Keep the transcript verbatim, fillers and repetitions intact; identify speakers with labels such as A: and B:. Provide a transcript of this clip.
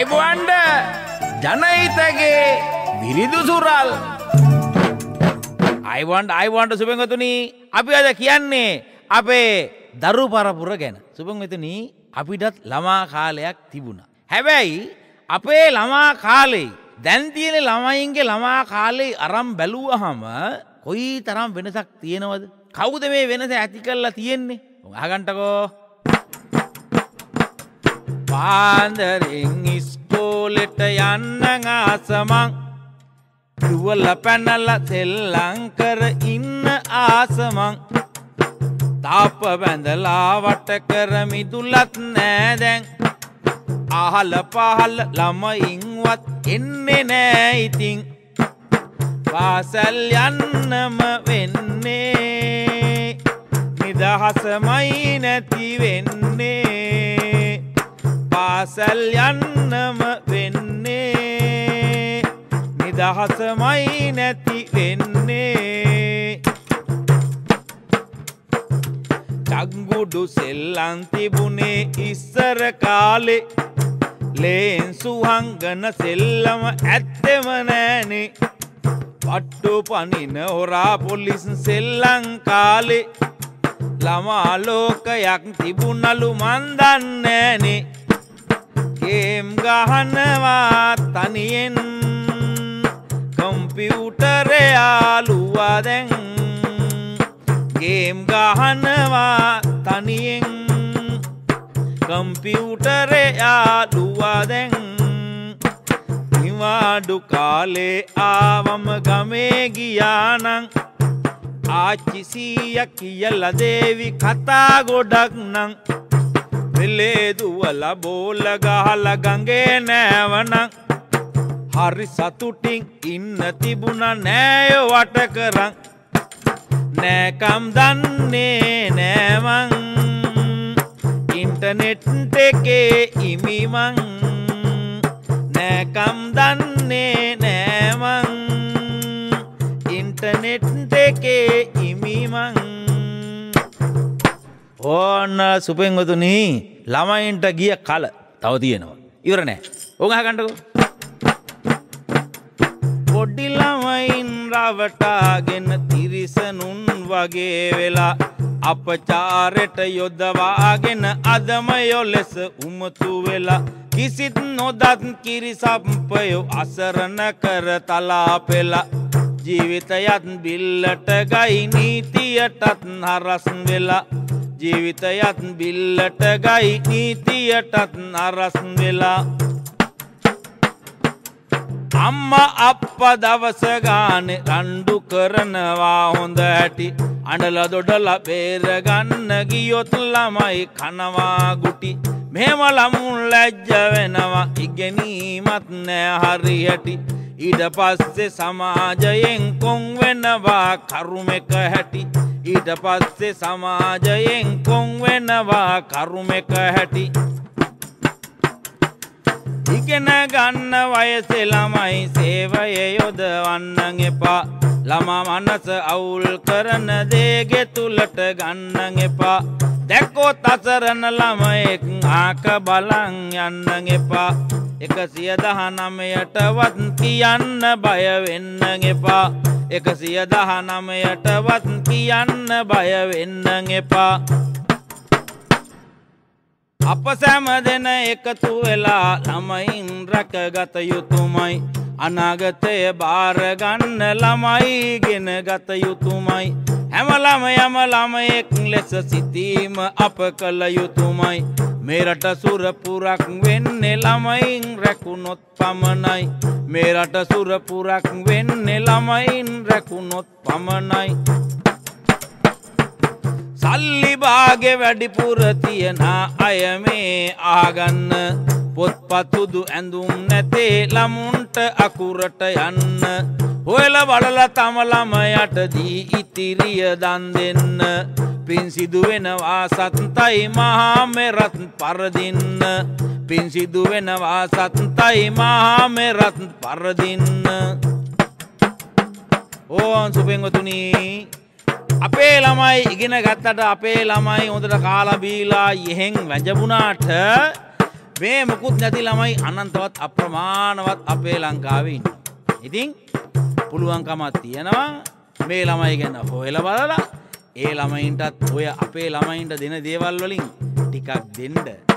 A: අයිබෝන්ඩ ජනහිතගේ විරිදු සුරල් අයිවන්ඩ අයිවන්ට සුපෙන්ගතුනී අපි අද කියන්නේ අපේ දරු පරපුර ගැන. සුපෙන්ගතුනී අපිටත් ළමා කාලයක් තිබුණා. හැබැයි අපේ ළමා කාලේ දැන් තියෙන ළමයින්ගේ ළමා කාලේ අරන් බැලුවහම කොයි තරම් වෙනසක් තියෙනවද? කවුද මේ වෙනස ඇති කරලා තියෙන්නේ? අහගන්නකෝ. පාන්දරින් ඉස්කෝලෙට යන්න ආසමං දුවල පැනලා සෙල්ලම් කර ඉන්න ආසමං තාප බැඳලා වට කර මිදුලත් නෑ දැන් අහල පහල ළමයින්වත් එන්නේ නෑ ඉතින් පාසල් යන්නම වෙන්නේ නිදහසමයි නැති වෙන්නේ පාසල් යන්නම වෙන්නේ නිදහසමයි නැති වෙන්නේ චංගුඩු සෙල්ලම් තිබුණේ ඉස්සර කාලේ ලේන්සු හංගන සෙල්ලම ඇත්තෙම නෑනේ පට්ටු පනින හොරා පොලිස් සෙල්ලම් කාලේ ළමා ලෝකයක් තිබුණලු මන් දන්නේ නෑනේ ගේම් ගහනවා තනියෙන් කම්පියුටරේ යාළුවා දැන් ගේම් ගහනවා තනියෙන් කම්පියුටරේ යාළුවා දැන් නිවාඩු කාලේ ආවම ගමේ ගියානම් ආච්චි සීයා කියලා දේවි කතා ගොඩක් නම් වෙලේ දුවලා බෝල ගහලා ගඟේ නෑවනම් හරි සතුටින් ඉන්න තිබුණා නෑය වට කරන් නෑකම් දන්නේ නෑමං ඉන්ටර්නෙට් එකේ ඉමිමං නෑකම් දන්නේ නෑමං ඉන්ටර්නෙට් එකේ ඉමිමං ඕන්න සුපෙන්වතුනි ළමයින්ට ගිය කල තව තියෙනවා ඉවර නෑ ඕක අහගන්නකෝ පොඩි ළමයින් රවටාගෙන තිරිසනුන් වගේ වෙලා අපචාරෙට යොදවාගෙන අදමයෝ ලෙස උමතු වෙලා කිසිත් නොදත් කිරිසප්පයෝ අසරණ කර තලා පෙලා ජීවිතයත් බිල්ලට ගයි නීතියටත් හරස් වෙලා ජීවිතයත් බිල්ලට ගයි නීතියටත් හරස් වෙලා අම්මා අප්පා දවස ගානේ රණ්ඩු කරනවා හොඳ ඇටි අඬලා දොඩලා බේර ගන්න ගියොත් ළමයි කනවා ගුටි මෙහෙම ළමුන් ලැජ්ජ වෙනවා ඉගෙනීමත් නෑ හරියටි ඊට පස්සේ සමාජයෙන් කොන් වෙනවා කරුමෙක හැටි ඊට පස්සේ සමාජයෙන් කොන් වෙනවා කරුමෙක හැටි ඉගෙන ගන්න වයසේ ළමයි සේවයේ යොදවන්න එපා ළමා මනස අවුල් කරන දේ ගෙතුලට ගන්න එපා දැක්කොත් අසරණ ළමයෙක් ආක බලන් යන්න එපා එකසිය දහනවයටවත් කියන්න බය වෙන්න එපා එකසිය දහනවයටවත් කියන්න බය වෙන්න එපා අප සෑම දෙන එකතු වෙලා ළමයින් රැකගත යුතුමයි අනාගතය බාර ගන්න ළමයි ගෙන ගත යුතුමයි හැම ළමයම ළමයෙක් ලෙස සිටීම අප කළ යුතුමයි මේ රට සුරපුරක් වෙන්නේ ළමයින් රැකුණොත් පමණයි මේ රට සුරපුරක් වෙන්නේ ළමයින් රැකුණොත් පමණයි සල්ලි භාගේ වැඩිපුර තියන අය මේ ආගන්න පොත්පත්ුදු ඇඳුම් නැතේ ළමුන්ට අකුරට යන්න හොයලා බලලා තම ළමයට දී ඉතිරිය දන් දෙන්න පින් සිදු වෙනවා සත්තයි මහා මෙරත් පරදින්න පින් සිදු වෙනවා සත්තයි මහා මෙරත් පරදින්න ඕන් සුපෙන්වතුනි අපේ ළමයි ඉගෙන ගත්තට අපේ ළමයි හොඳට කාලා බීලා යෙහෙන් වැජබුණාට මේ මුකුත් නැති ළමයි අනන්තවත් අප්‍රමාණවත් අපේ ලංකාවේ ඉන්නවා. ඉතින් පුළුවන්කමක් තියෙනවා මේ ළමයි ගැන හොයලා බලලා ඒ ළමයින්ටත් ඔය අපේ ළමයින්ට දෙන දේවල් වලින් ටිකක් දෙන්න.